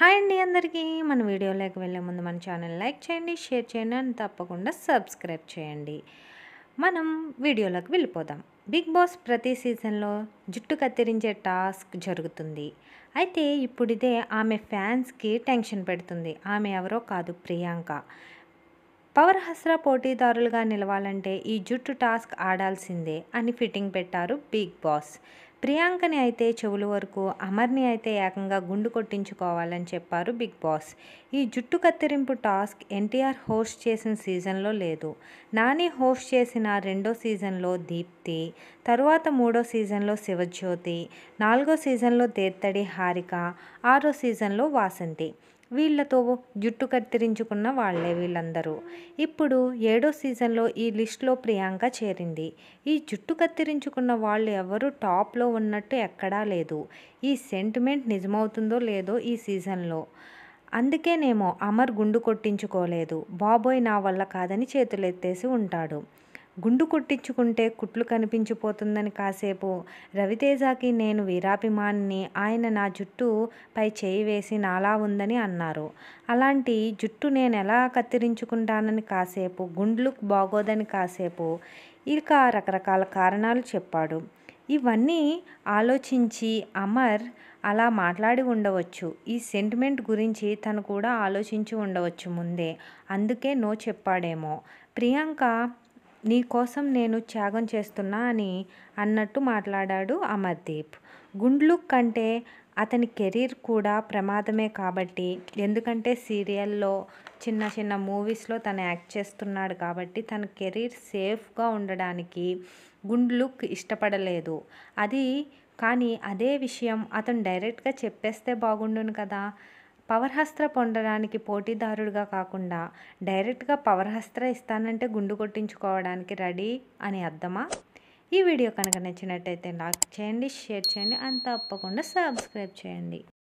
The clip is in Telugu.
హాయ్ అండి అందరికీ. మన వీడియోలోకి వెళ్ళే ముందు మన ఛానల్ లైక్ చేయండి, షేర్ చేయండి అండ్ తప్పకుండా సబ్స్క్రైబ్ చేయండి. మనం వీడియోలోకి వెళ్ళిపోదాం. బిగ్ బాస్ ప్రతి సీజన్లో జుట్టు కత్తిరించే టాస్క్ జరుగుతుంది. అయితే ఇప్పుడు ఇదే ఆమె ఫ్యాన్స్కి టెన్షన్ పెడుతుంది. ఆమె ఎవరో కాదు, ప్రియాంక. పవర్ హస్ర పోటీదారులుగా నిలవాలంటే ఈ జుట్టు టాస్క్ ఆడాల్సిందే అని ఫిట్టింగ్ పెట్టారు బిగ్ బాస్. ప్రియాంకని అయితే చెవుల వరకు, అమర్ని అయితే ఏకంగా గుండు కొట్టించుకోవాలని చెప్పారు బిగ్ బాస్. ఈ జుట్టు కత్తిరింపు టాస్క్ ఎన్టీఆర్ హోస్ట్ చేసిన సీజన్లో లేదు. నాని హోస్ట్ చేసిన 2వ సీజన్లో దీప్తి, తరువాత 3వ సీజన్లో శివజ్యోతి, 4వ సీజన్లో దేత్తడి హారిక, 6వ సీజన్లో వాసంతి. వీళ్ళతో జుట్టు కత్తిరించుకున్న వాళ్ళే వీళ్ళందరూ. ఇప్పుడు 7వ సీజన్లో ఈ లిస్టులో ప్రియాంక చేరింది. ఈ జుట్టు కత్తిరించుకున్న వాళ్ళు ఎవరు టాప్లో ఉన్నట్టు ఎక్కడా లేదు. ఈ సెంటిమెంట్ నిజమవుతుందో లేదో ఈ సీజన్లో. అందుకేనేమో అమర్ గుండు కొట్టించుకోలేదు. బాబోయ్ నా వల్ల కాదని చేతులెత్తేసి ఉంటాడు. గుండు కొట్టించుకుంటే కుట్లు కనిపించిపోతుందని కాసేపు రవితేజకి నేను వీరాభిమానిని, ఆయన నా జుట్టు పై చేయి వేసి నాలా ఉందని అన్నారు. అలాంటి జుట్టు నేను ఎలా కత్తిరించుకుంటానని కాసేపు, గుండ్లు బాగోదని కాసేపు, ఇక రకరకాల కారణాలు చెప్పాడు. ఇవన్నీ ఆలోచించి అమర్ అలా మాట్లాడి ఉండవచ్చు. ఈ సెంటిమెంట్ గురించి తను కూడా ఆలోచించి ఉండవచ్చు ముందే. అందుకే నో చెప్పాడేమో. ప్రియాంక నీ కోసం నేను త్యాగం చేస్తున్నా అని అన్నట్టు మాట్లాడాడు అమర్దీప్. గుండ్లు కంటే అతని కెరీర్ కూడా ప్రమాదమే కాబట్టి, ఎందుకంటే సీరియల్లో చిన్న చిన్న మూవీస్లో తను యాక్ట్ చేస్తున్నాడు కాబట్టి తన కెరీర్ సేఫ్గా ఉండడానికి గుండ్లు ఇష్టపడలేదు. కానీ అదే విషయం అతను డైరెక్ట్గా చెప్పేస్తే బాగుండును కదా. పవర్ హస్త్ర పొందడానికి పోటీదారుడిగా కాకుండా డైరెక్ట్గా పవర్ హస్త్ర ఇస్తానంటే గుండు కొట్టించుకోవడానికి రెడీ అని అర్థమా? ఈ వీడియో కనుక నచ్చినట్టయితే లైక్ చేయండి, షేర్ చేయండి అండ్ తప్పకుండా సబ్స్క్రైబ్ చేయండి.